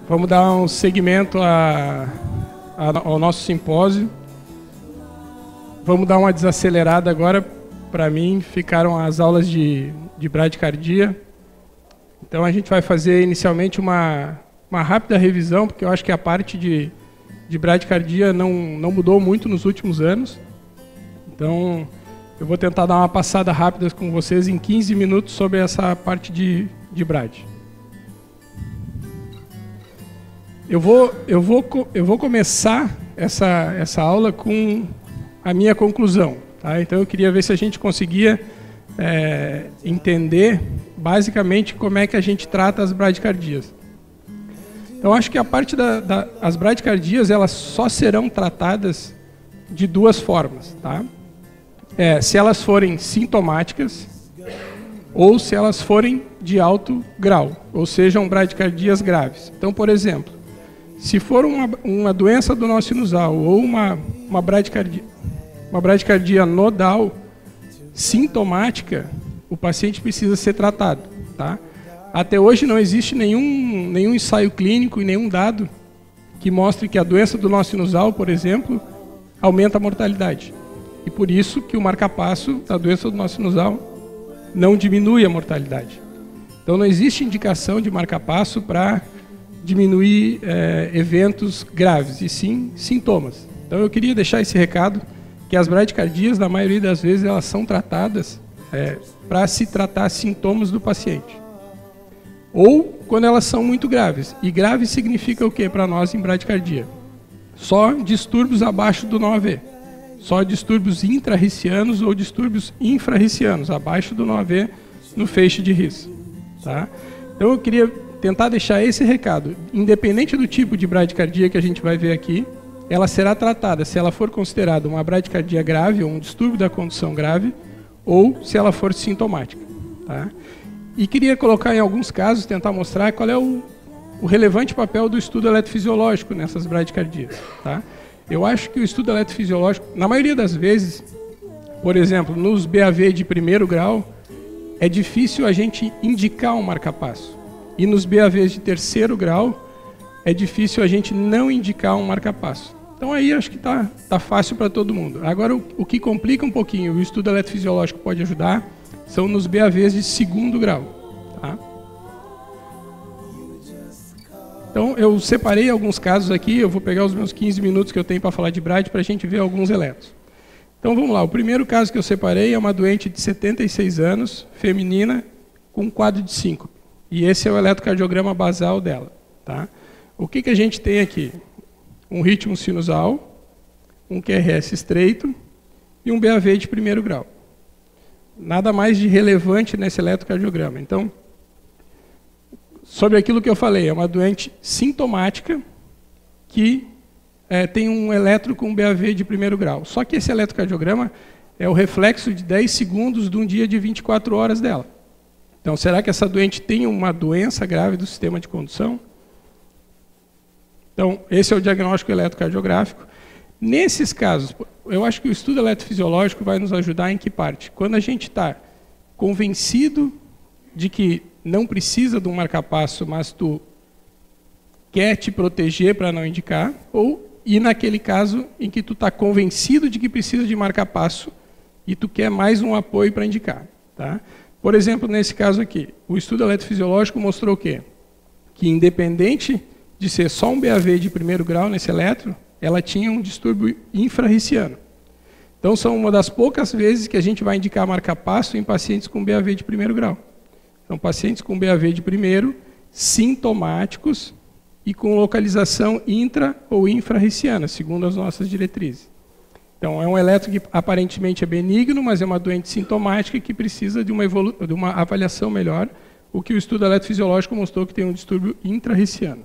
Vamos dar um segmento ao nosso simpósio. Vamos dar uma desacelerada agora. Para mim, ficaram as aulas de bradicardia. Então, a gente vai fazer inicialmente uma rápida revisão, porque eu acho que a parte de bradicardia não mudou muito nos últimos anos. Então, eu vou tentar dar uma passada rápida com vocês em 15 minutos sobre essa parte de brad. Eu vou começar essa aula com a minha conclusão. Tá? Então, eu queria ver se a gente conseguia entender basicamente como é que a gente trata as bradicardias. Então, acho que a parte das bradicardias, elas só serão tratadas de duas formas. Tá? Se elas forem sintomáticas ou se elas forem de alto grau, ou sejam bradicardias graves. Então, por exemplo, se for uma doença do nó sinusal ou uma bradicardia nodal sintomática, o paciente precisa ser tratado. Tá? Até hoje não existe nenhum ensaio clínico e nenhum dado que mostre que a doença do nó sinusal, por exemplo, aumenta a mortalidade. E por isso que o marcapasso da doença do nó sinusal não diminui a mortalidade. Então não existe indicação de marcapasso para diminuir eventos graves, e sim sintomas. Então eu queria deixar esse recado, que as bradicardias, na maioria das vezes, elas são tratadas para se tratar sintomas do paciente. Ou quando elas são muito graves. E grave significa o que para nós em bradicardia? Só distúrbios abaixo do nó AV. Só distúrbios intra-ricianos ou distúrbios infra-ricianos, abaixo do nó AV no feixe de His. Tá? Então eu queria tentar deixar esse recado. Independente do tipo de bradicardia que a gente vai ver aqui, ela será tratada se ela for considerada uma bradicardia grave ou um distúrbio da condução grave, ou se ela for sintomática. Tá? E queria colocar em alguns casos, tentar mostrar qual é o relevante papel do estudo eletrofisiológico nessas bradicardias. Tá? Eu acho que o estudo eletrofisiológico, na maioria das vezes, por exemplo, nos BAV de primeiro grau, é difícil a gente indicar um marcapasso. E nos BAVs de terceiro grau, é difícil a gente não indicar um marcapasso. Então aí acho que tá fácil para todo mundo. Agora, o que complica um pouquinho, o estudo eletrofisiológico pode ajudar, são nos BAVs de segundo grau. Tá? Então, eu separei alguns casos aqui, eu vou pegar os meus 15 minutos que eu tenho para falar de brad para a gente ver alguns eletros. Então, vamos lá. O primeiro caso que eu separei é uma doente de 76 anos, feminina, com quadro de síncope. E esse é o eletrocardiograma basal dela. Tá? O que a gente tem aqui? Um ritmo sinusal, um QRS estreito e um BAV de primeiro grau. Nada mais de relevante nesse eletrocardiograma. Então, sobre aquilo que eu falei, é uma doente sintomática que tem um eletro com BAV de primeiro grau. Só que esse eletrocardiograma é o reflexo de 10 segundos de um dia de 24 horas dela. Então, será que essa doente tem uma doença grave do sistema de condução? Então, esse é o diagnóstico eletrocardiográfico. Nesses casos, eu acho que o estudo eletrofisiológico vai nos ajudar em que parte? Quando a gente está convencido de que não precisa de um marcapasso, mas tu quer te proteger para não indicar, e naquele caso em que tu está convencido de que precisa de marcapasso e tu quer mais um apoio para indicar. Tá? Por exemplo, nesse caso aqui, o estudo eletrofisiológico mostrou o quê? Que independente de ser só um BAV de primeiro grau nesse eletro, ela tinha um distúrbio infra-riciano. Então, são uma das poucas vezes que a gente vai indicar marcapasso em pacientes com BAV de primeiro grau. São pacientes com BAV de primeiro, sintomáticos e com localização intra- ou infra-riciana, segundo as nossas diretrizes. Então, é um eletro que aparentemente é benigno, mas é uma doente sintomática que precisa de uma avaliação melhor, o que o estudo eletrofisiológico mostrou que tem um distúrbio intra-riciano.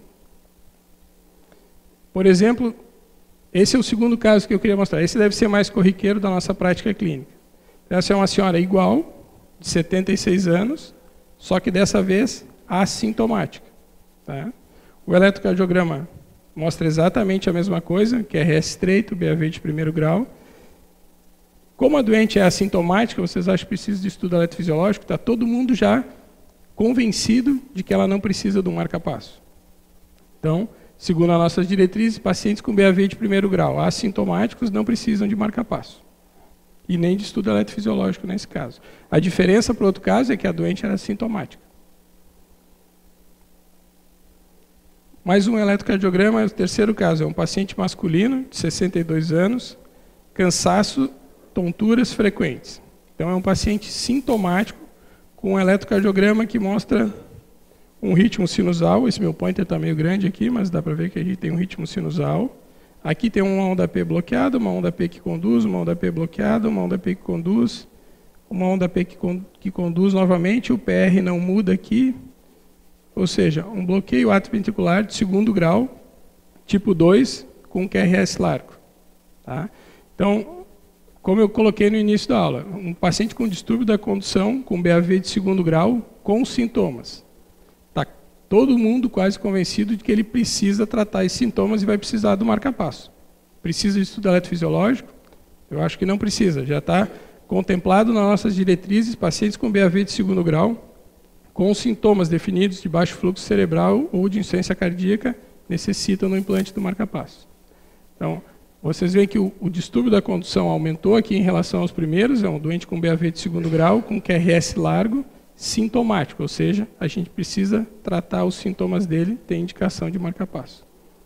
Por exemplo, esse é o segundo caso que eu queria mostrar. Esse deve ser mais corriqueiro da nossa prática clínica. Essa é uma senhora igual, de 76 anos, só que dessa vez assintomática. Tá? O eletrocardiograma mostra exatamente a mesma coisa, QRS estreito, BAV de primeiro grau. Como a doente é assintomática, vocês acham que precisa de estudo eletrofisiológico? Está todo mundo já convencido de que ela não precisa de um marcapasso. Então, segundo as nossas diretrizes, pacientes com BAV de primeiro grau assintomáticos não precisam de marca-passo. E nem de estudo eletrofisiológico nesse caso. A diferença para o outro caso é que a doente era sintomática. Mais um eletrocardiograma, o terceiro caso, é um paciente masculino de 62 anos, cansaço, tonturas frequentes. Então é um paciente sintomático com um eletrocardiograma que mostra um ritmo sinusal. Esse meu pointer está meio grande aqui, mas dá para ver que a gente tem um ritmo sinusal. Aqui tem uma onda P bloqueada, uma onda P que conduz, uma onda P bloqueada, uma onda P que conduz, uma onda P que conduz novamente, o PR não muda aqui. Ou seja, um bloqueio atrioventricular de segundo grau, tipo 2, com QRS largo. Tá? Então, como eu coloquei no início da aula, um paciente com distúrbio da condução, com BAV de segundo grau, com sintomas. Está todo mundo quase convencido de que ele precisa tratar esses sintomas e vai precisar do marca-passo. Precisa de estudo eletrofisiológico? Eu acho que não precisa. Já está contemplado nas nossas diretrizes, pacientes com BAV de segundo grau, com sintomas definidos de baixo fluxo cerebral ou de insuficiência cardíaca, necessitam do implante do marca-passo. Então, vocês veem que o distúrbio da condução aumentou aqui em relação aos primeiros, é um doente com BAV de segundo grau, com QRS largo, sintomático, ou seja, a gente precisa tratar os sintomas dele, tem indicação de marca-passo.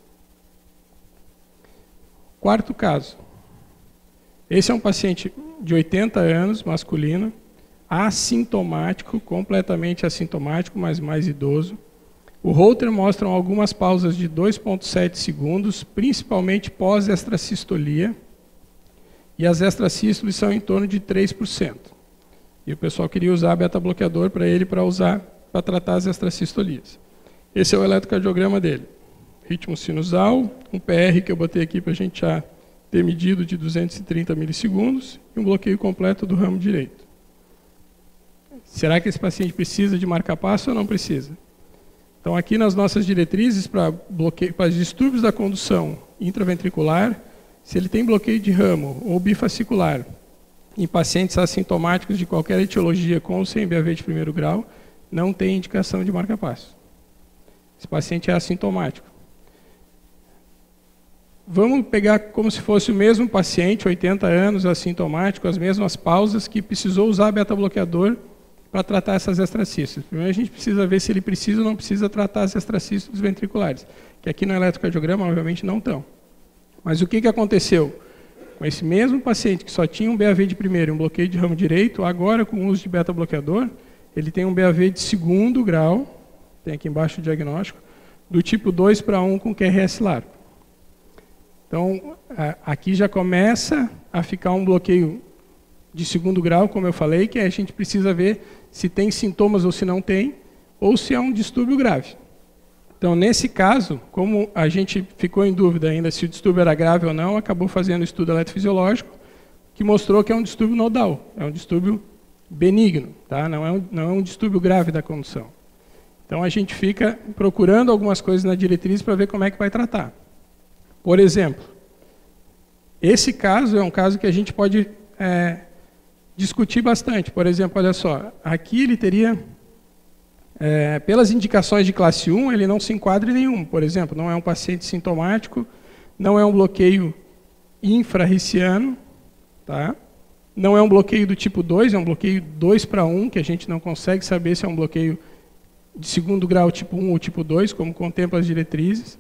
Quarto caso. Esse é um paciente de 80 anos, masculino, assintomático, completamente assintomático, mas mais idoso. O Holter mostra algumas pausas de 2,7 segundos, principalmente pós-extracistolia, e as extrasístoles são em torno de 3%. E o pessoal queria usar beta-bloqueador para ele para usar para tratar as extrasistolias. Esse é o eletrocardiograma dele. Ritmo sinusal, um PR que eu botei aqui para a gente já ter medido de 230 milissegundos e um bloqueio completo do ramo direito. Será que esse paciente precisa de marca-passo ou não precisa? Então, aqui nas nossas diretrizes para distúrbios da condução intraventricular, se ele tem bloqueio de ramo ou bifascicular em pacientes assintomáticos de qualquer etiologia com ou sem BAV de primeiro grau, não tem indicação de marca-passo. Esse paciente é assintomático. Vamos pegar como se fosse o mesmo paciente, 80 anos, assintomático, as mesmas pausas, que precisou usar beta-bloqueador para tratar essas extracístoles. Primeiro a gente precisa ver se ele precisa ou não precisa tratar as extracístoles ventriculares, que aqui no eletrocardiograma, obviamente, não estão. Mas o que aconteceu? Com esse mesmo paciente que só tinha um BAV de primeiro e um bloqueio de ramo direito, agora com o uso de beta-bloqueador, ele tem um BAV de segundo grau, tem aqui embaixo o diagnóstico, do tipo 2 para 1 com QRS largo. Então, aqui já começa a ficar um bloqueio de segundo grau, como eu falei, que a gente precisa ver se tem sintomas ou se não tem, ou se é um distúrbio grave. Então, nesse caso, como a gente ficou em dúvida ainda se o distúrbio era grave ou não, acabou fazendo um estudo eletrofisiológico que mostrou que é um distúrbio nodal, é um distúrbio benigno, tá? Não é um distúrbio grave da condução. Então, a gente fica procurando algumas coisas na diretriz para ver como é que vai tratar. Por exemplo, esse caso é um caso que a gente pode discutir bastante. Por exemplo, olha só, aqui ele teria, pelas indicações de classe 1, ele não se enquadra em nenhum. Por exemplo, não é um paciente sintomático, não é um bloqueio infrarriciano, tá? Não é um bloqueio do tipo 2, é um bloqueio 2 para 1, que a gente não consegue saber se é um bloqueio de segundo grau tipo 1 ou tipo 2, como contempla as diretrizes.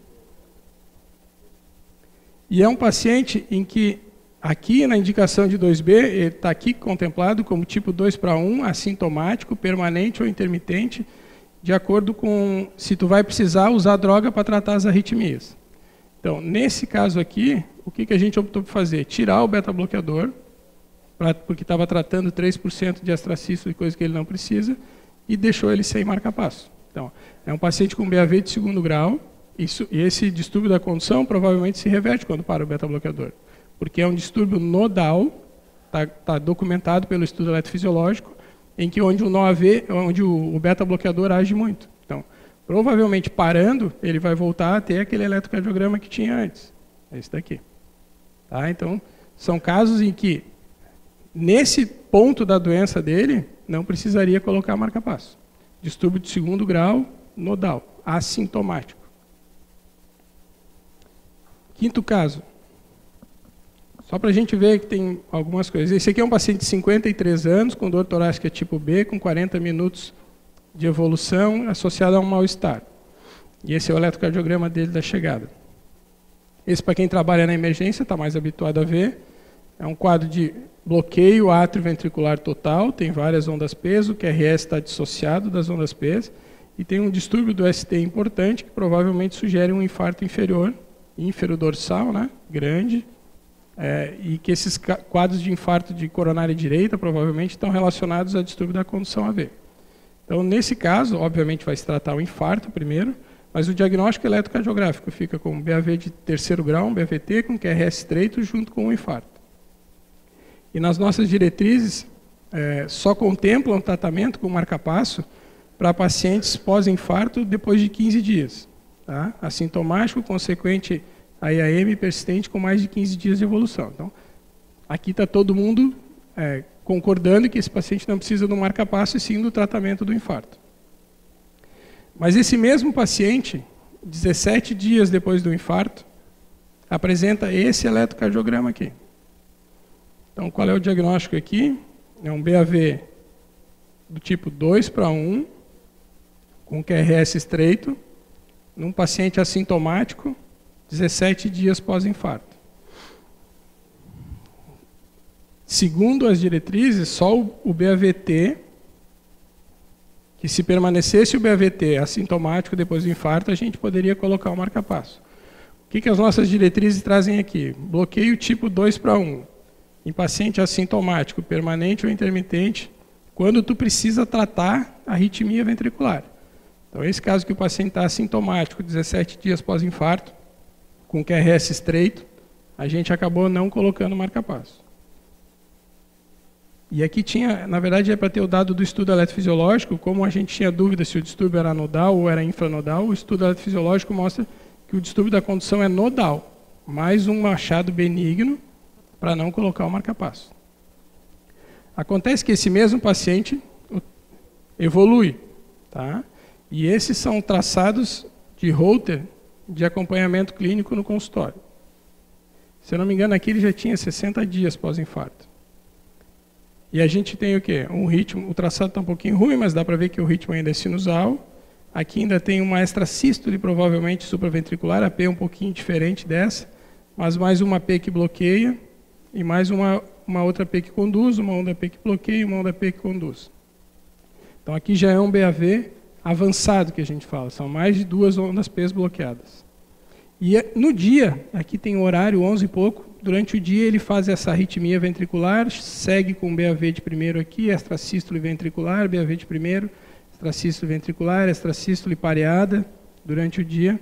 E é um paciente em que, aqui na indicação de 2B, ele está aqui contemplado como tipo 2 para 1, assintomático, permanente ou intermitente, de acordo com se tu vai precisar usar droga para tratar as arritmias. Então, nesse caso aqui, o que a gente optou por fazer? Tirar o beta-bloqueador, porque estava tratando 3% de extracístole, coisa que ele não precisa, e deixou ele sem marca-passo. Então, é um paciente com BAV de segundo grau, e esse distúrbio da condução provavelmente se reverte quando para o beta-bloqueador, porque é um distúrbio nodal, está documentado pelo estudo eletrofisiológico, em que onde o beta-bloqueador age muito. Então, provavelmente parando, ele vai voltar a ter aquele eletrocardiograma que tinha antes. É esse daqui. Tá? Então, são casos em que, nesse ponto da doença dele, não precisaria colocar marca-passo. Distúrbio de segundo grau, nodal, assintomático. Quinto caso. Só para a gente ver que tem algumas coisas. Esse aqui é um paciente de 53 anos, com dor torácica tipo B, com 40 minutos de evolução associada a um mal-estar. E esse é o eletrocardiograma dele da chegada. Esse, para quem trabalha na emergência, está mais habituado a ver. É um quadro de bloqueio atrioventricular total, tem várias ondas P, o QRS está dissociado das ondas P, e tem um distúrbio do ST importante, que provavelmente sugere um infarto inferior, ínfero-dorsal, né, grande, e que esses quadros de infarto de coronária direita provavelmente estão relacionados a distúrbio da condução AV. Então, nesse caso, obviamente vai se tratar o infarto primeiro, mas o diagnóstico eletrocardiográfico fica com BAV de terceiro grau, um BVT com QRS estreito junto com o infarto. E nas nossas diretrizes, só contemplam tratamento com marca-passo para pacientes pós-infarto depois de 15 dias. Tá? Assintomático, consequente a IAM persistente com mais de 15 dias de evolução. Então, aqui está todo mundo concordando que esse paciente não precisa do marca-passo e sim do tratamento do infarto. Mas esse mesmo paciente, 17 dias depois do infarto, apresenta esse eletrocardiograma aqui. Então, qual é o diagnóstico aqui? É um BAV do tipo 2:1, com QRS estreito, num paciente assintomático, 17 dias pós-infarto. Segundo as diretrizes, só o BAVT, que se permanecesse o BAVT assintomático depois do infarto, a gente poderia colocar o marca-passo. O que as nossas diretrizes trazem aqui? Bloqueio tipo 2:1, em paciente assintomático, permanente ou intermitente, quando tu precisa tratar a arritmia ventricular. Então, esse caso que o paciente está assintomático, 17 dias pós-infarto, com QRS estreito, a gente acabou não colocando marca-passo. E aqui tinha, na verdade, é para ter o dado do estudo eletrofisiológico, como a gente tinha dúvida se o distúrbio era nodal ou era infranodal, o estudo eletrofisiológico mostra que o distúrbio da condução é nodal, mais um achado benigno para não colocar o marca-passo. Acontece que esse mesmo paciente evolui, tá? E esses são traçados de Holter de acompanhamento clínico no consultório. Se eu não me engano, aqui ele já tinha 60 dias pós-infarto. E a gente tem o quê? Um ritmo, o traçado está um pouquinho ruim, mas dá para ver que o ritmo ainda é sinusal. Aqui ainda tem uma extrasístole, provavelmente supraventricular, a P é um pouquinho diferente dessa, mas mais uma P que bloqueia e mais uma outra P que conduz, uma onda P que bloqueia e uma onda P que conduz. Então aqui já é um BAV avançado que a gente fala, são mais de 2 ondas P bloqueadas. E no dia, aqui tem o horário 11 e pouco, durante o dia ele faz essa arritmia ventricular, segue com BAV de primeiro aqui, extrasístole ventricular, BAV de primeiro, extrasístole ventricular, extrasístole pareada durante o dia.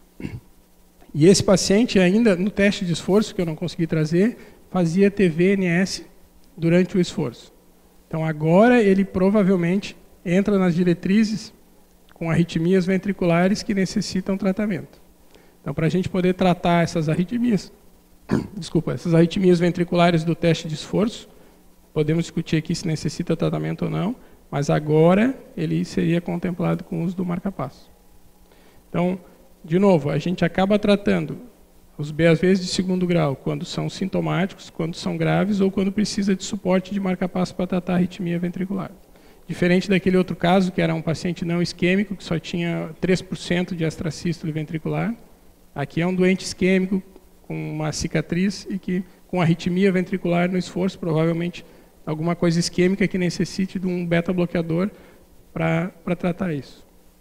E esse paciente ainda, no teste de esforço, que eu não consegui trazer, fazia TVNS durante o esforço. Então agora ele provavelmente entra nas diretrizes com arritmias ventriculares que necessitam tratamento. Então, para a gente poder tratar essas arritmias, essas arritmias ventriculares do teste de esforço, podemos discutir aqui se necessita tratamento ou não, mas agora ele seria contemplado com o uso do marca-passo. Então, de novo, a gente acaba tratando os BAVs de segundo grau quando são sintomáticos, quando são graves ou quando precisa de suporte de marca-passo para tratar a arritmia ventricular. Diferente daquele outro caso, que era um paciente não isquêmico, que só tinha 3% de extrasístole ventricular. Aqui é um doente isquêmico com uma cicatriz e que com arritmia ventricular no esforço, provavelmente alguma coisa isquêmica que necessite de um beta-bloqueador para tratar isso.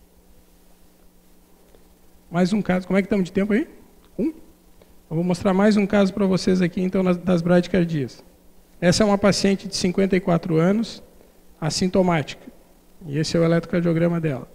Mais um caso. Como é que estamos de tempo aí? Eu vou mostrar mais um caso para vocês aqui, então, das bradicardias. Essa é uma paciente de 54 anos, assintomática. E esse é o eletrocardiograma dela.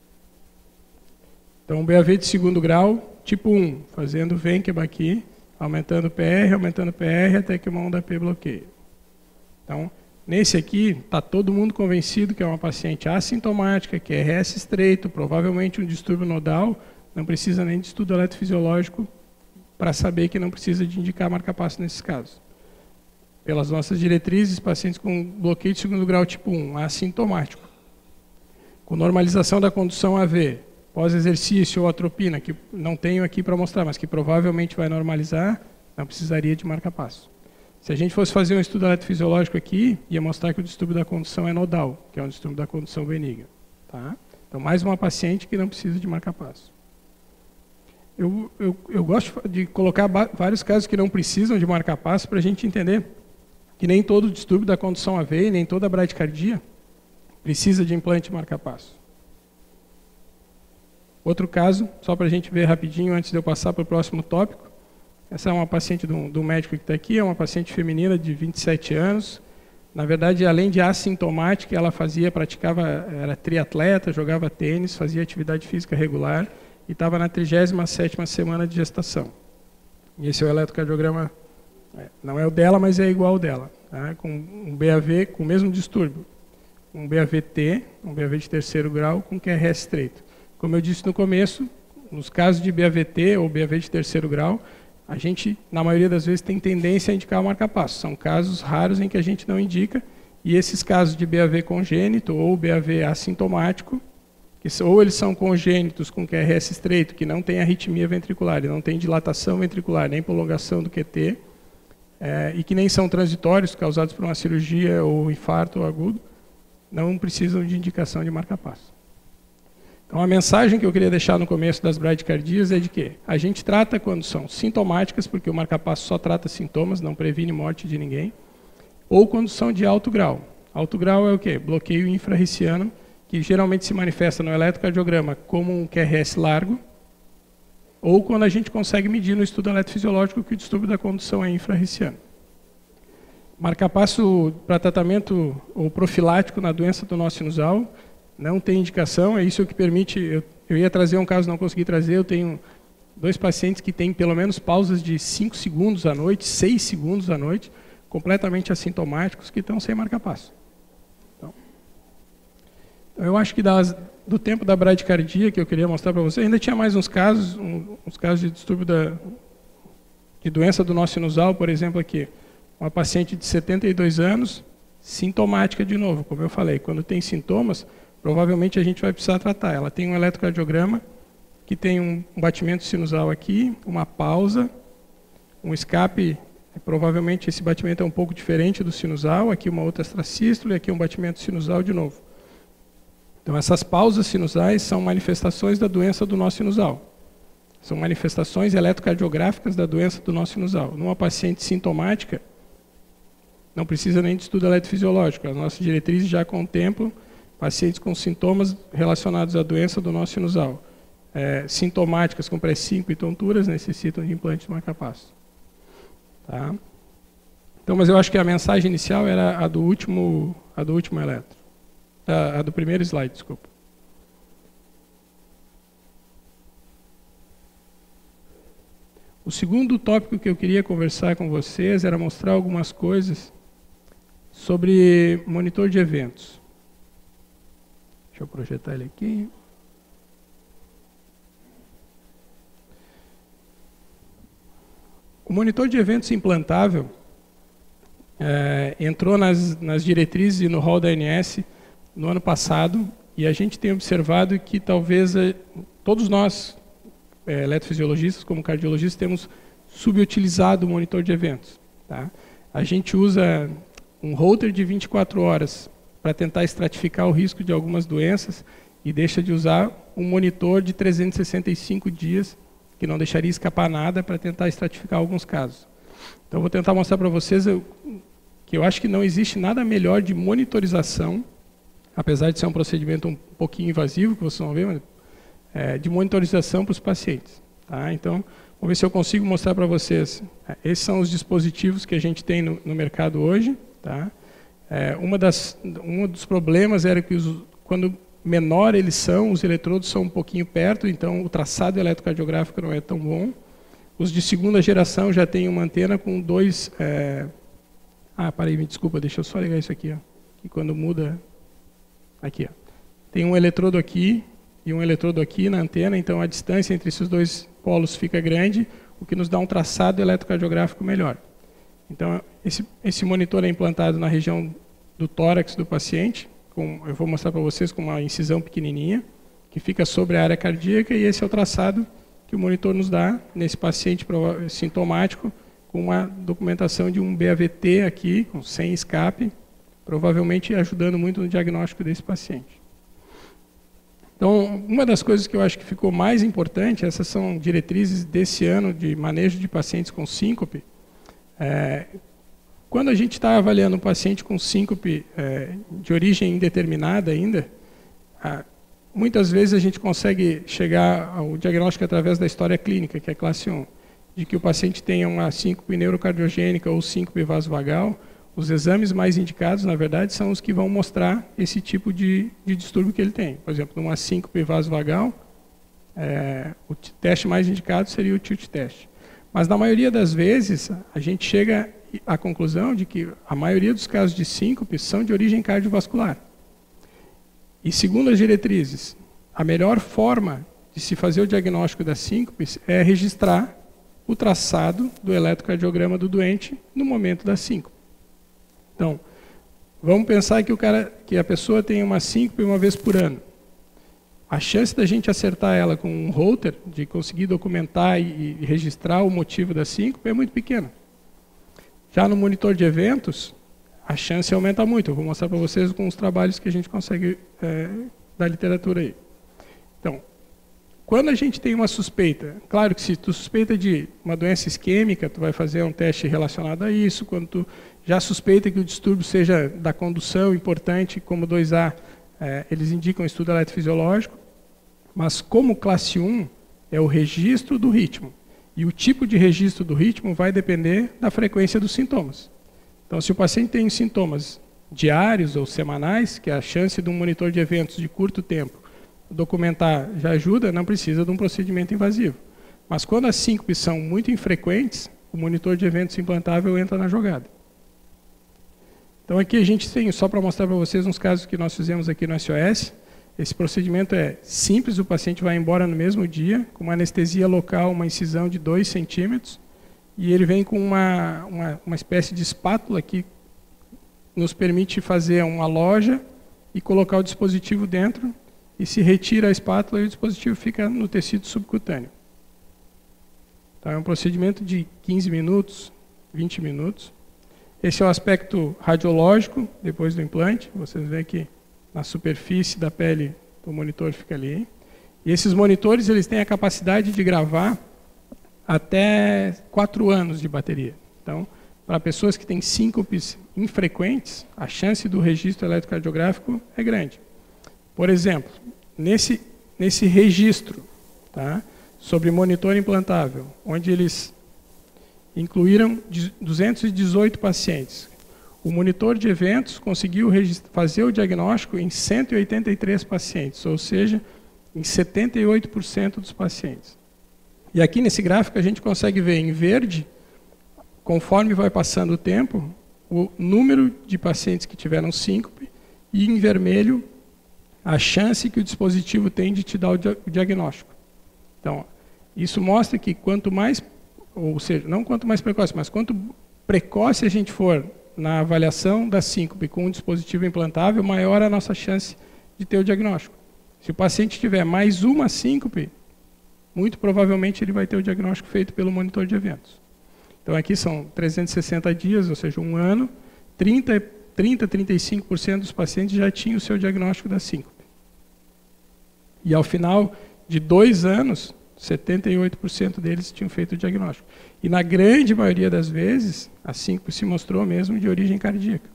Então, BAV de segundo grau, tipo 1, fazendo Wenkeba aqui, aumentando PR, até que uma onda P bloqueia. Então, nesse aqui, está todo mundo convencido que é uma paciente assintomática, QRS estreito, provavelmente um distúrbio nodal, não precisa nem de estudo eletrofisiológico para saber que não precisa de indicar marca-passo nesses casos. Pelas nossas diretrizes, pacientes com bloqueio de segundo grau tipo 1, assintomático, com normalização da condução AV, pós-exercício ou atropina, que não tenho aqui para mostrar, mas que provavelmente vai normalizar, não precisaria de marca-passo. Se a gente fosse fazer um estudo eletrofisiológico aqui, ia mostrar que o distúrbio da condução é nodal, que é um distúrbio da condução benigna. Tá? Então, mais uma paciente que não precisa de marca-passo. Eu gosto de colocar vários casos que não precisam de marca-passo para a gente entender que nem todo distúrbio da condução AV e nem toda bradicardia precisa de implante marca-passo. Outro caso, só para a gente ver rapidinho antes de eu passar para o próximo tópico. Essa é uma paciente do médico que está aqui, é uma paciente feminina de 27 anos. Na verdade, além de assintomática, ela praticava, era triatleta, jogava tênis, fazia atividade física regular e estava na 37ª semana de gestação. E esse é o eletrocardiograma, não é o dela, mas é igual ao dela, tá? Com um BAV com o mesmo distúrbio, um BAV-T, um BAV de terceiro grau com QRS estreito. Como eu disse no começo, nos casos de BAV-T ou BAV de terceiro grau, a gente, na maioria das vezes, tem tendência a indicar o marca-passo. São casos raros em que a gente não indica, e esses casos de BAV congênito ou BAV assintomático, ou eles são congênitos com QRS estreito, que não tem arritmia ventricular, e não tem dilatação ventricular, nem prolongação do QT, e que nem são transitórios, causados por uma cirurgia ou infarto agudo, não precisam de indicação de marca-passo. Então, a mensagem que eu queria deixar no começo das bradicardias é de que a gente trata quando são sintomáticas, porque o marca-passo só trata sintomas, não previne morte de ninguém, ou quando são de alto grau. Alto grau é o quê? Bloqueio infrarriciano, que geralmente se manifesta no eletrocardiograma como um QRS largo, ou quando a gente consegue medir no estudo eletrofisiológico que o distúrbio da condução é infrarriciano. Marca-passo para tratamento ou profilático na doença do nó sinusal não tem indicação, é isso que permite. Eu ia trazer um caso, não consegui trazer. Eu tenho 2 pacientes que têm pelo menos pausas de 5 segundos à noite, 6 segundos à noite, completamente assintomáticos, que estão sem marca-passo. Então, eu acho que do tempo da bradicardia que eu queria mostrar para você, ainda tinha mais uns casos de distúrbio de doença do nó sinusal, por exemplo, aqui. Uma paciente de 72 anos, sintomática de novo, como eu falei. Quando tem sintomas, provavelmente a gente vai precisar tratar. Ela tem um eletrocardiograma que tem um batimento sinusal aqui, uma pausa, um escape. Provavelmente esse batimento é um pouco diferente do sinusal. Aqui uma outra extrasístole e aqui um batimento sinusal de novo. Então essas pausas sinusais são manifestações da doença do nó sinusal. São manifestações eletrocardiográficas da doença do nó sinusal. Numa paciente sintomática, não precisa nem de estudo eletrofisiológico. As nossas diretrizes já contemplam pacientes com sintomas relacionados à doença do nó sinusal. Sintomáticas com pré-5 e tonturas necessitam de implante de marca-passo. Tá? Então, mas eu acho que a mensagem inicial era a do último eletro. A do primeiro slide, desculpa. O segundo tópico que eu queria conversar com vocês era mostrar algumas coisas sobre monitor de eventos. Deixa eu projetar ele aqui. O monitor de eventos implantável entrou nas diretrizes e no rol da ANS no ano passado, e a gente tem observado que talvez todos nós, eletrofisiologistas como cardiologistas, temos subutilizado o monitor de eventos. Tá? A gente usa um holter de 24 horas para tentar estratificar o risco de algumas doenças e deixa de usar um monitor de 365 dias, que não deixaria escapar nada, para tentar estratificar alguns casos. Então, vou tentar mostrar para vocês que eu acho que não existe nada melhor de monitorização, apesar de ser um procedimento um pouquinho invasivo, que vocês vão ver, mas, de monitorização para os pacientes. Tá? Então, vamos ver se eu consigo mostrar para vocês. Esses são os dispositivos que a gente tem no mercado hoje. Tá? Um dos problemas era que quando menor eles são, os eletrodos são um pouquinho perto, então o traçado eletrocardiográfico não é tão bom. Os de segunda geração já tem uma antena com 2... me desculpa, deixa eu só ligar isso aqui. Ó, que quando muda... Aqui, ó. Tem um eletrodo aqui e um eletrodo aqui na antena, então a distância entre esses 2 polos fica grande, o que nos dá um traçado eletrocardiográfico melhor. Então, esse monitor é implantado na região do tórax do paciente, eu vou mostrar para vocês com uma incisão pequenininha, que que fica sobre a área cardíaca, e esse é o traçado que o monitor nos dá nesse paciente sintomático, com uma documentação de um BAVT aqui, sem escape, provavelmente ajudando muito no diagnóstico desse paciente. Então, uma das coisas que eu acho que ficou mais importante, essas são diretrizes desse ano de manejo de pacientes com síncope. Quando a gente está avaliando um paciente com síncope de origem indeterminada ainda, muitas vezes a gente consegue chegar ao diagnóstico através da história clínica, que é classe 1, de que o paciente tenha uma síncope neurocardiogênica ou síncope vasovagal. Os exames mais indicados, na verdade, são os que vão mostrar esse tipo de distúrbio que ele tem. Por exemplo, numa síncope vasovagal, o teste mais indicado seria o tilt test. Mas, na maioria das vezes, a gente chega à conclusão de que a maioria dos casos de síncope são de origem cardiovascular. E, segundo as diretrizes, a melhor forma de se fazer o diagnóstico da síncope é registrar o traçado do eletrocardiograma do doente no momento da síncope. Então, vamos pensar que a pessoa tem uma síncope uma vez por ano. A chance da gente acertar ela com um Holter, de conseguir documentar e registrar o motivo da síncope, é muito pequena. Já no monitor de eventos, a chance aumenta muito. Eu vou mostrar para vocês com os trabalhos que a gente consegue da literatura aí. Então, quando a gente tem uma suspeita, claro que se tu suspeita de uma doença isquêmica, tu vai fazer um teste relacionado a isso. Quando tu já suspeita que o distúrbio seja da condução importante, como 2A, eles indicam estudo eletrofisiológico, mas como classe 1 é o registro do ritmo. E o tipo de registro do ritmo vai depender da frequência dos sintomas. Então, se o paciente tem sintomas diários ou semanais, que é a chance de um monitor de eventos de curto tempo documentar já ajuda, não precisa de um procedimento invasivo. Mas quando as síncopes são muito infrequentes, o monitor de eventos implantável entra na jogada. Então aqui a gente tem, só para mostrar para vocês uns casos que nós fizemos aqui no SOS. Esse procedimento é simples, o paciente vai embora no mesmo dia, com uma anestesia local, uma incisão de 2 centímetros, e ele vem com uma espécie de espátula que nos permite fazer uma loja e colocar o dispositivo dentro, e se retira a espátula e o dispositivo fica no tecido subcutâneo. Então é um procedimento de 15 minutos, 20 minutos. Esse é o aspecto radiológico, depois do implante. Vocês veem que na superfície da pele o monitor fica ali. E esses monitores eles têm a capacidade de gravar até 4 anos de bateria. Então, para pessoas que têm síncopes infrequentes, a chance do registro eletrocardiográfico é grande. Por exemplo, nesse registro, tá, sobre monitor implantável, onde eles incluíram 218 pacientes, o monitor de eventos conseguiu fazer o diagnóstico em 183 pacientes, ou seja, em 78% dos pacientes. E aqui nesse gráfico a gente consegue ver em verde, conforme vai passando o tempo, o número de pacientes que tiveram síncope, e em vermelho, a chance que o dispositivo tem de te dar o diagnóstico. Então, isso mostra que quanto mais, ou seja, não quanto mais precoce, mas quanto precoce a gente for na avaliação da síncope com um dispositivo implantável, maior a nossa chance de ter o diagnóstico. Se o paciente tiver mais uma síncope, muito provavelmente ele vai ter o diagnóstico feito pelo monitor de eventos. Então aqui são 360 dias, ou seja, um ano, 35% dos pacientes já tinham o seu diagnóstico da síncope. E ao final de 2 anos, 78% deles tinham feito o diagnóstico. E na grande maioria das vezes, a síncope se mostrou mesmo de origem cardíaca.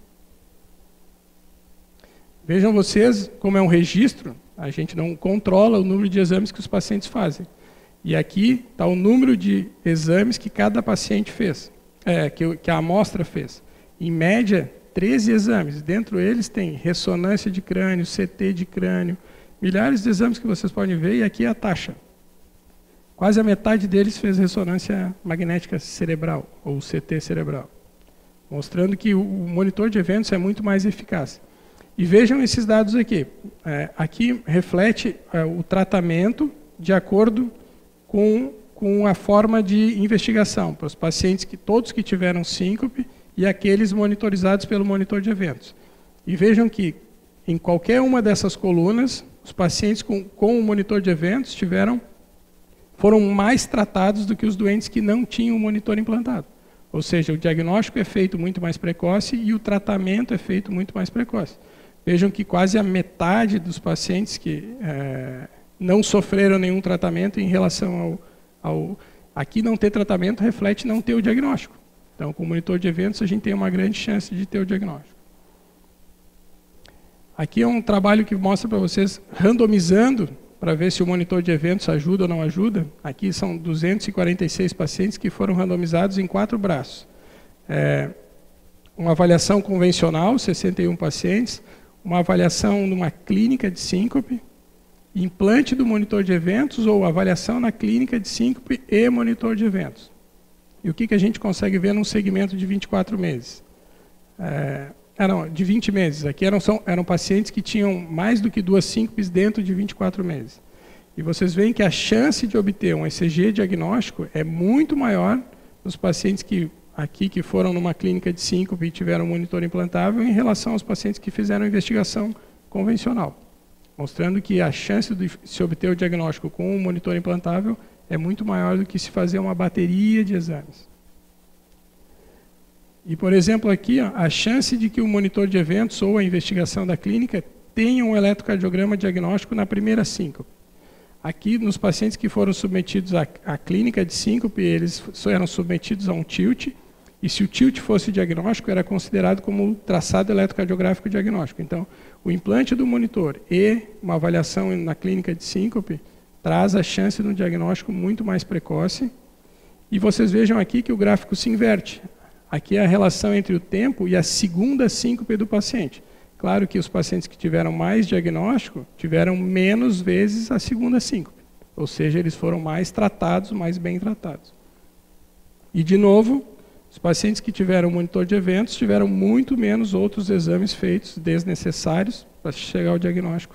Vejam vocês como é um registro, a gente não controla o número de exames que os pacientes fazem. E aqui está o número de exames que cada paciente fez, que a amostra fez. Em média, 13 exames. Dentro deles tem ressonância de crânio, CT de crânio, milhares de exames que vocês podem ver, e aqui é a taxa. Quase a metade deles fez ressonância magnética cerebral, ou CT cerebral, mostrando que o monitor de eventos é muito mais eficaz. E vejam esses dados aqui. Aqui reflete o tratamento de acordo com a forma de investigação, para os pacientes, todos que tiveram síncope e aqueles monitorizados pelo monitor de eventos. E vejam que em qualquer uma dessas colunas, os pacientes com o monitor de eventos foram mais tratados do que os doentes que não tinham o monitor implantado. Ou seja, o diagnóstico é feito muito mais precoce e o tratamento é feito muito mais precoce. Vejam que quase a metade dos pacientes que não sofreram nenhum tratamento em relação ao... Aqui não ter tratamento reflete não ter o diagnóstico. Então, com o monitor de eventos, a gente tem uma grande chance de ter o diagnóstico. Aqui é um trabalho que mostra para vocês, randomizando, para ver se o monitor de eventos ajuda ou não ajuda. Aqui são 246 pacientes que foram randomizados em 4 braços. Uma avaliação convencional, 61 pacientes, uma avaliação numa clínica de síncope, implante do monitor de eventos ou avaliação na clínica de síncope e monitor de eventos. E o que a gente consegue ver num segmento de 24 meses? Não, de 20 meses. Aqui eram pacientes que tinham mais do que 2 síncopes dentro de 24 meses. E vocês veem que a chance de obter um ECG diagnóstico é muito maior nos pacientes que foram numa clínica de síncope e tiveram um monitor implantável em relação aos pacientes que fizeram investigação convencional. Mostrando que a chance de se obter o diagnóstico com um monitor implantável é muito maior do que se fazer uma bateria de exames. E, por exemplo, aqui, a chance de que o monitor de eventos ou a investigação da clínica tenha um eletrocardiograma diagnóstico na primeira síncope. Aqui, nos pacientes que foram submetidos à clínica de síncope, eles eram submetidos a um tilt, e se o tilt fosse diagnóstico, era considerado como traçado eletrocardiográfico diagnóstico. Então, o implante do monitor e uma avaliação na clínica de síncope traz a chance de um diagnóstico muito mais precoce. E vocês vejam aqui que o gráfico se inverte. Aqui é a relação entre o tempo e a segunda síncope do paciente. Claro que os pacientes que tiveram mais diagnóstico tiveram menos vezes a segunda síncope. Ou seja, eles foram mais tratados, mais bem tratados. E, de novo, os pacientes que tiveram monitor de eventos tiveram muito menos outros exames feitos desnecessários para chegar ao diagnóstico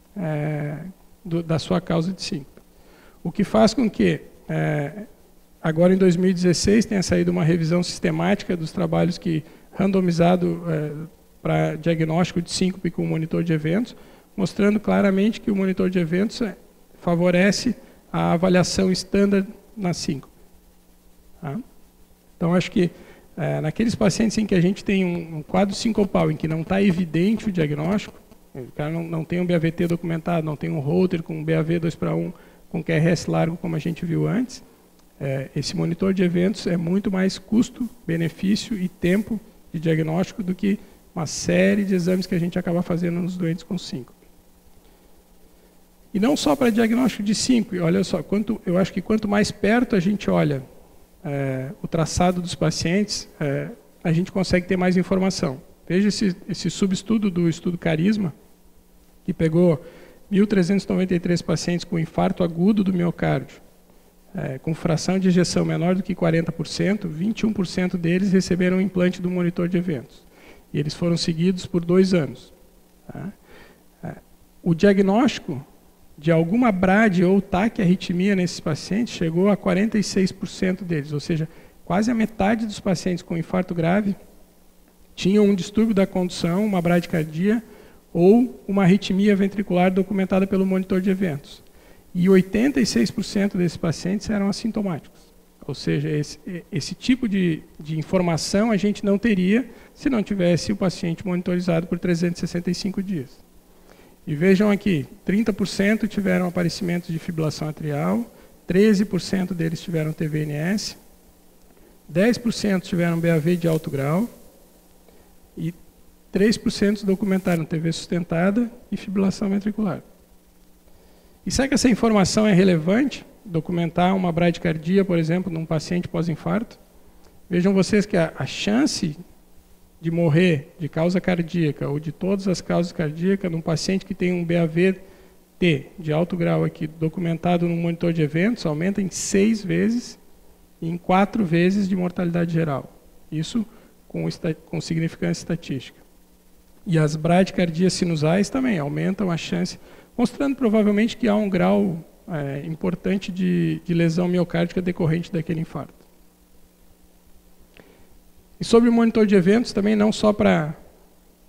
da sua causa de síncope. O que faz com que, agora em 2016, tenha saído uma revisão sistemática dos trabalhos que randomizado para diagnóstico de síncope com o monitor de eventos, mostrando claramente que o monitor de eventos favorece a avaliação standard na síncope. Tá? Então, acho que naqueles pacientes em que a gente tem um quadro sincopal em que não está evidente o diagnóstico, o cara não tem um BAVT documentado, não tem um Holter com um BAV 2:1 com QRS largo, como a gente viu antes, esse monitor de eventos é muito mais custo, benefício e tempo de diagnóstico do que uma série de exames que a gente acaba fazendo nos doentes com síncope. E não só para diagnóstico de síncope, olha só, eu acho que quanto mais perto a gente olha o traçado dos pacientes, a gente consegue ter mais informação. Veja esse subestudo do estudo Carisma, que pegou 1.393 pacientes com infarto agudo do miocárdio, com fração de ejeção menor do que 40%, 21% deles receberam um implante do monitor de eventos. E eles foram seguidos por 2 anos. Tá? O diagnóstico de alguma BRAD ou taquiarritmia nesses pacientes chegou a 46% deles, ou seja, quase a metade dos pacientes com infarto grave tinham um distúrbio da condução, uma bradicardia ou uma arritmia ventricular documentada pelo monitor de eventos. E 86% desses pacientes eram assintomáticos. Ou seja, esse tipo de informação a gente não teria se não tivesse o paciente monitorizado por 365 dias. E vejam aqui, 30% tiveram aparecimento de fibrilação atrial, 13% deles tiveram TVNS, 10% tiveram BAV de alto grau e 3% documentaram TV sustentada e fibrilação ventricular. E será que essa informação é relevante? Documentar uma bradicardia, por exemplo, num paciente pós-infarto? Vejam vocês que a chance de morrer de causa cardíaca ou de todas as causas cardíacas num paciente que tem um BAV-T de alto grau aqui documentado no monitor de eventos aumenta em 6 vezes e em 4 vezes de mortalidade geral. Isso com significância estatística. E as bradicardias sinusais também aumentam a chance, mostrando provavelmente que há um grau importante de lesão miocárdica decorrente daquele infarto. E sobre o monitor de eventos, também não só para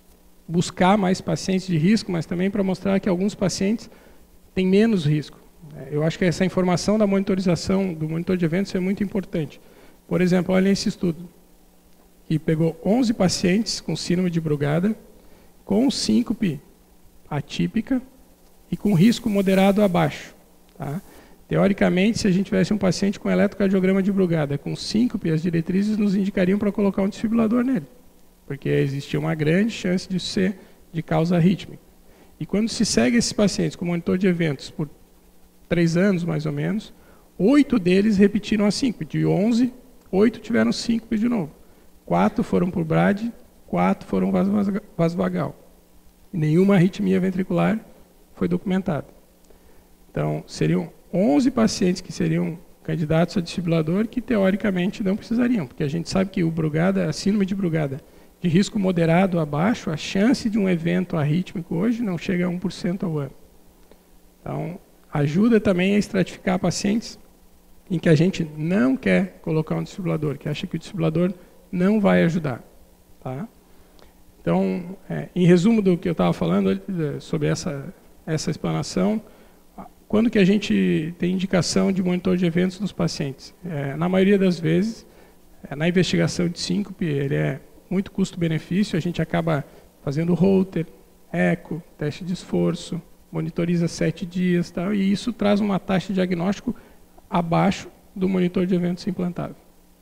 buscar mais pacientes de risco, mas também para mostrar que alguns pacientes têm menos risco. Eu acho que essa informação da monitorização, do monitor de eventos é muito importante. Por exemplo, olha esse estudo, que pegou 11 pacientes com síndrome de Brugada, com síncope atípica e com risco moderado abaixo. Tá? Teoricamente, se a gente tivesse um paciente com eletrocardiograma de Brugada, com síncope, as diretrizes nos indicariam para colocar um desfibrilador nele, porque existia uma grande chance de ser de causa arrítmica. E quando se segue esses pacientes com monitor de eventos por 3 anos, mais ou menos, 8 deles repetiram a síncope. De 11, 8 tiveram síncope de novo. 4 foram por BRAD, 4 foram vasovagal. E nenhuma arritmia ventricular foi documentada. Então, seriam 11 pacientes que seriam candidatos a desfibrilador que, teoricamente, não precisariam, porque a gente sabe que o Brugada, a síndrome de Brugada, de risco moderado abaixo, a chance de um evento arrítmico hoje não chega a 1% ao ano. Então, ajuda também a estratificar pacientes em que a gente não quer colocar um desfibrilador, que acha que o desfibrilador não vai ajudar. Tá? Então, em resumo do que eu estava falando sobre essa explanação, quando que a gente tem indicação de monitor de eventos nos pacientes? Na maioria das vezes, na investigação de síncope, ele é muito custo-benefício, a gente acaba fazendo Holter, eco, teste de esforço, monitoriza 7 dias, tal, e isso traz uma taxa de diagnóstico abaixo do monitor de eventos implantável.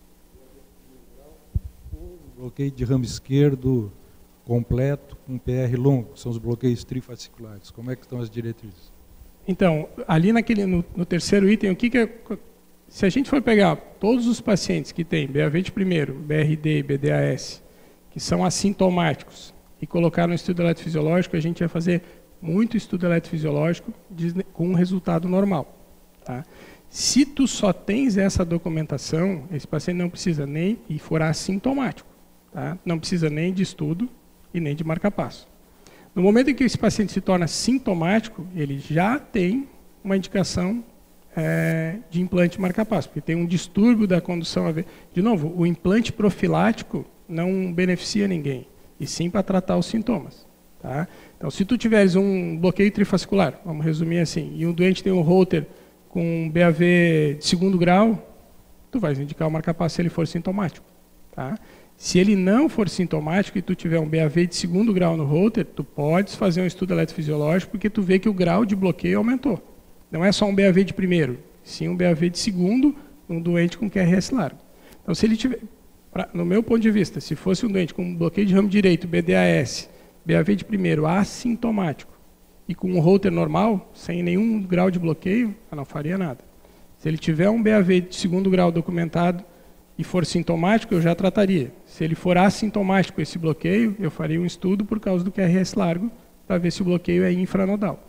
Bloqueio de ramo esquerdo completo com PR longo, são os bloqueios trifasciculares. Como é que estão as diretrizes? Então, ali no terceiro item, se a gente for pegar todos os pacientes que têm BAV de primeiro, BRD e BDAS, que são assintomáticos, e colocar no estudo eletrofisiológico, a gente vai fazer muito estudo eletrofisiológico com um resultado normal. Tá? Se tu só tens essa documentação, esse paciente não precisa nem, e for assintomático, tá? Não precisa nem de estudo e nem de marca-passo. No momento em que esse paciente se torna sintomático, ele já tem uma indicação de implante marca-passo, porque tem um distúrbio da condução AV. De novo, o implante profilático não beneficia ninguém, e sim para tratar os sintomas. Tá? Então, se tu tiveres um bloqueio trifascicular, vamos resumir assim, e um doente tem um Holter com BAV de 2º grau, tu vais indicar o marca-passo se ele for sintomático. Tá? Se ele não for sintomático e tu tiver um BAV de 2º grau no Holter, tu podes fazer um estudo eletrofisiológico porque tu vê que o grau de bloqueio aumentou. Não é só um BAV de primeiro, sim um BAV de 2º, um doente com QRS largo. Então, se ele tiver, no meu ponto de vista, se fosse um doente com bloqueio de ramo direito, BDAS, BAV de primeiro, assintomático, e com um Holter normal, sem nenhum grau de bloqueio, eu não faria nada. Se ele tiver um BAV de 2º grau documentado e for sintomático, eu já trataria. Se ele for assintomático esse bloqueio, eu faria um estudo por causa do QRS largo, para ver se o bloqueio é infranodal.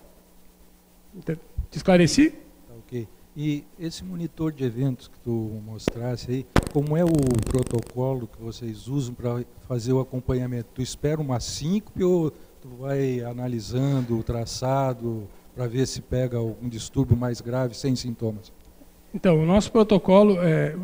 Te esclareci? Ok. E esse monitor de eventos que tu mostrasse aí, como é o protocolo que vocês usam para fazer o acompanhamento? Tu espera uma síncope ou tu vai analisando o traçado para ver se pega algum distúrbio mais grave sem sintomas? Então, o nosso protocolo,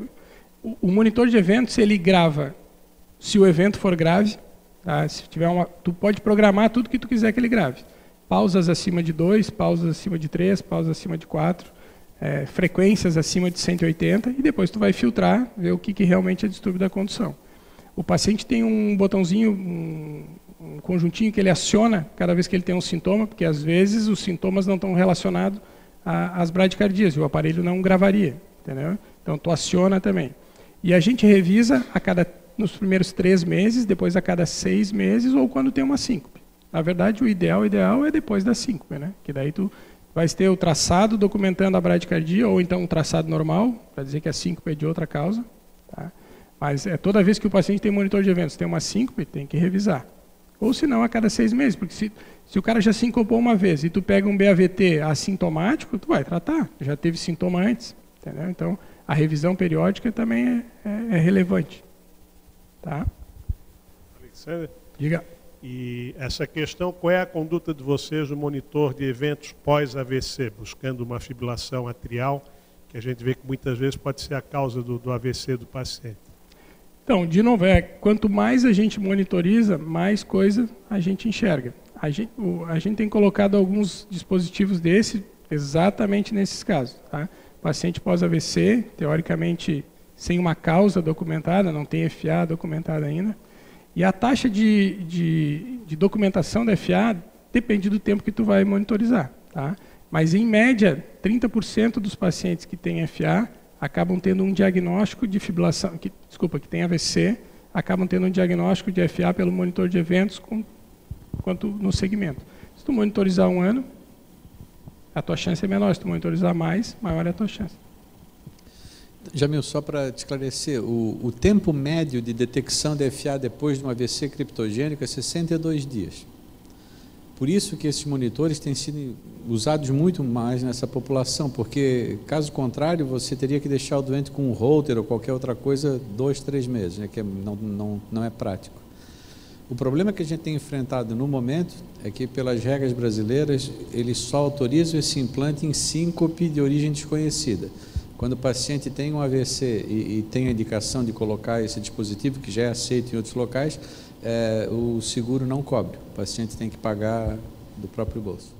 o monitor de eventos, ele grava se o evento for grave, tá? Se tiver tu pode programar tudo que tu quiser que ele grave. Pausas acima de 2, pausas acima de 3, pausas acima de 4, frequências acima de 180, e depois tu vai filtrar, ver o que realmente é distúrbio da condução. O paciente tem um botãozinho, um conjuntinho que ele aciona cada vez que ele tem um sintoma, porque às vezes os sintomas não estão relacionados às bradicardias, e o aparelho não gravaria, entendeu? Então tu aciona também. E a gente revisa nos primeiros 3 meses, depois a cada 6 meses, ou quando tem uma síncope. Na verdade, o ideal é depois da síncope, né? Que daí tu vai ter o traçado documentando a bradicardia, ou então um traçado normal, para dizer que a síncope é de outra causa. Tá? Mas toda vez que o paciente tem monitor de eventos, tem uma síncope, tem que revisar. Ou se não, a cada 6 meses, porque se o cara já sincopou uma vez e tu pega um BAVT assintomático, tu vai tratar, já teve sintoma antes. Entendeu? Então, a revisão periódica também é relevante. Tá? Alexandre? Diga. E essa questão, qual é a conduta de vocês no monitor de eventos pós-AVC, buscando uma fibrilação atrial, que a gente vê que muitas vezes pode ser a causa do AVC do paciente? Então, de novo, quanto mais a gente monitoriza, mais coisa a gente enxerga. A gente tem colocado alguns dispositivos desse exatamente nesses casos. Tá? Paciente pós-AVC, teoricamente sem uma causa documentada, não tem FA documentada ainda. E a taxa de documentação da FA depende do tempo que tu vai monitorizar. Tá? Mas, em média, 30% dos pacientes que têm FA acabam tendo um diagnóstico de fibrilação, que tem AVC, acabam tendo um diagnóstico de FA pelo monitor de eventos quanto no segmento. Se tu monitorizar 1 ano, a tua chance é menor. Se tu monitorizar mais, maior é a tua chance. Jamil, só para te esclarecer, o tempo médio de detecção de FA depois de um AVC criptogênico é 62 dias. Por isso que esses monitores têm sido usados muito mais nessa população, porque, caso contrário, você teria que deixar o doente com um holter ou qualquer outra coisa 2, 3 meses, né, que não é prático. O problema que a gente tem enfrentado no momento é que, pelas regras brasileiras, eles só autorizam esse implante em síncope de origem desconhecida. Quando o paciente tem um AVC e tem a indicação de colocar esse dispositivo, que já é aceito em outros locais, o seguro não cobre. O paciente tem que pagar do próprio bolso.